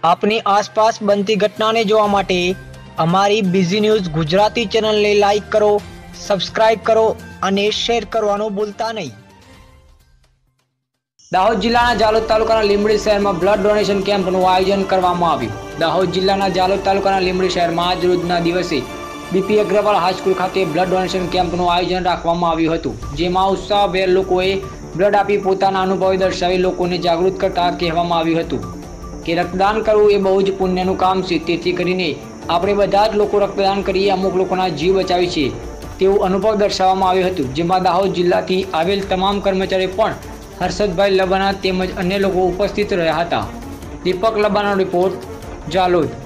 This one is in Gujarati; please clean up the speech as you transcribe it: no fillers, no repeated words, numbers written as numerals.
આપની આસપાસ બનતી ઘટનાને જોવા માટે અમારી બીઝી ન્યૂઝ ગુજરાતી ચેનલને લાઈક કરો, સબસ્ક્રાઇબ કરો અને શેર કરવાનું ભૂલતા નહીં। દાહોદ જિલ્લાના જાલોદ તાલુકાના લીંબડી શહેરમાં બ્લડ ડોનેશન કેમ્પનું આયોજન કરવામાં આવ્યું। દાહોદ જિલ્લાના જાલોદ તાલુકાના લીંબડી શહેરમાં આજ રોજના દિવસે બીપી અગ્રવાલ હાઈસ્કૂલ ખાતે બ્લડ ડોનેશન કેમ્પનું આયોજન રાખવામાં આવ્યું હતું, જેમાં ઉત્સાહભેર લોકોએ બ્લડ આપી પોતાના અનુભવો દર્શાવી લોકોને જાગૃત કરતા કહેવામાં આવ્યું હતું કે રક્તદાન કરવું એ બહુ જ પુણ્યનું કામ છે, તેથી કરીને આપણે બધા જ લોકો રક્તદાન કરી અમુક લોકોના જીવ બચાવી છે તેવું અનુભવ દર્શાવવામાં આવ્યું હતું, જેમાં દાહોદ જિલ્લાથી આવેલ તમામ કર્મચારીઓ પણ હર્ષદભાઈ લબાના તેમજ અન્ય લોકો ઉપસ્થિત રહ્યા હતા। દીપક લબાનો રિપોર્ટ, જાલોદ।